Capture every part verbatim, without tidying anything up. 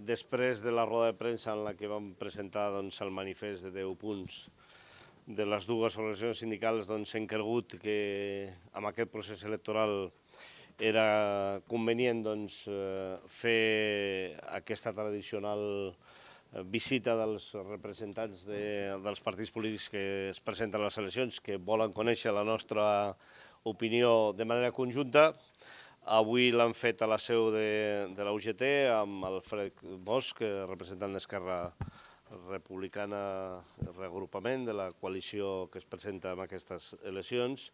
després de la roda de premsa en la que vam presentar doncs, el manifest de deu punts de les dues organitzacions sindicals, doncs, hem cregut que amb aquest procés electoral era convenient doncs, fer aquesta tradicional visita dels representants de, dels partits polítics que es presenten a les eleccions, que volen conèixer la nostra opinió de manera conjunta. Avui l'han fet a la seu de, de la U G T amb el Fred Bosch, representant d'Esquerra Republicana, reagrupament de la coalició que es presenta en aquestes eleccions,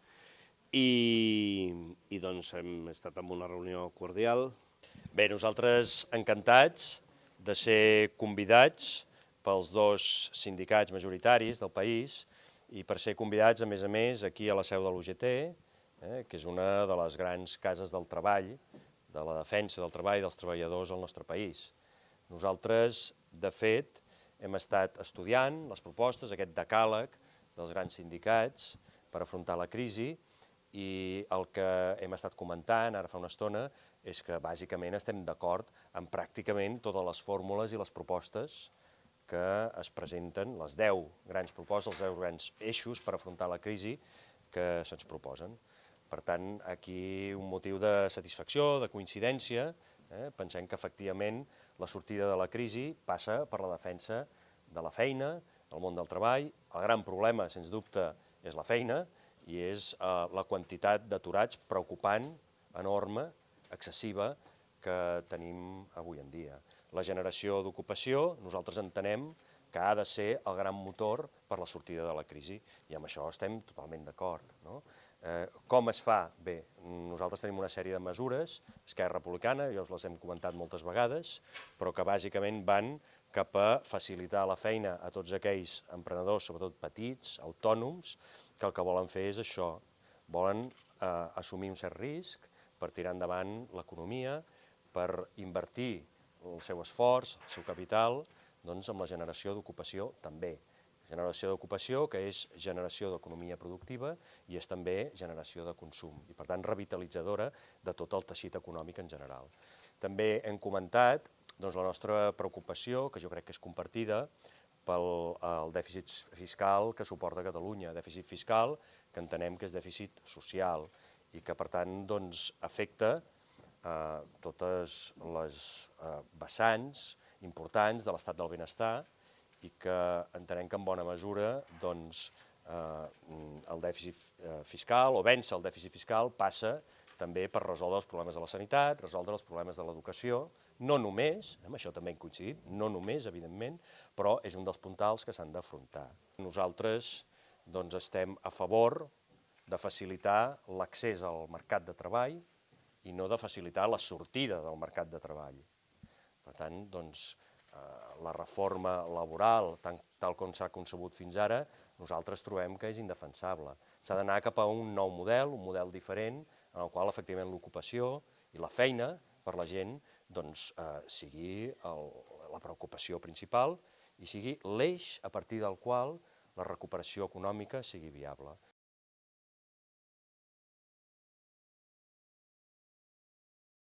i, i doncs hem estat en una reunió cordial. Bé, nosaltres encantats de ser convidats pels dos sindicats majoritaris del país i per ser convidats, a més a més, aquí a la seu de l'U G T, eh, que és una de les grans cases del treball, de la defensa del treball dels treballadors al nostre país. Nosaltres, de fet, hem estat estudiant les propostes, aquest decàleg dels grans sindicats per afrontar la crisi, i el que hem estat comentant ara fa una estona és que bàsicament estem d'acord amb pràcticament totes les fórmules i les propostes que es presenten, les deu grans propostes, els deu grans eixos per afrontar la crisi que se'ns proposen. Per tant, aquí un motiu de satisfacció, de coincidència, eh? Pensem que efectivament la sortida de la crisi passa per la defensa de la feina, del món del treball. El gran problema, sens dubte, és la feina, i és eh, la quantitat d'aturats preocupant, enorme, excessiva, que tenim avui en dia. La generació d'ocupació, nosaltres entenem que ha de ser el gran motor per la sortida de la crisi, i amb això estem totalment d'acord, no? Eh, com es fa? Bé, nosaltres tenim una sèrie de mesures, Esquerra Republicana, ja us les hem comentat moltes vegades, però que bàsicament van cap a facilitar la feina a tots aquells emprenedors, sobretot petits, autònoms, que el que volen fer és això, volen eh, assumir un cert risc per tirar endavant l'economia, per invertir el seu esforç, el seu capital, doncs amb la generació d'ocupació també. Generació d'ocupació que és generació d'economia productiva i és també generació de consum i per tant revitalitzadora de tot el teixit econòmic en general. També hem comentat doncs, la nostra preocupació, que jo crec que és compartida, pel el dèficit fiscal que suporta Catalunya, dèficit fiscal que entenem que és dèficit social i que per tant doncs, afecta eh, totes les eh, vessants importants de l'estat del benestar i que entenem que en bona mesura doncs, eh, el dèficit fiscal o vèncer el dèficit fiscal passa també per resoldre els problemes de la sanitat, resoldre els problemes de l'educació, no només, amb això també hem coincidit, no només, evidentment, però és un dels puntals que s'han d'afrontar. Nosaltres doncs, estem a favor de facilitar l'accés al mercat de treball i no de facilitar la sortida del mercat de treball. Per tant, doncs, la reforma laboral, tal com s'ha concebut fins ara, nosaltres trobem que és indefensable. S'ha d'anar cap a un nou model, un model diferent, en el qual efectivament l'ocupació i la feina per la gent doncs, eh, sigui el, la preocupació principal i sigui l'eix a partir del qual la recuperació econòmica sigui viable.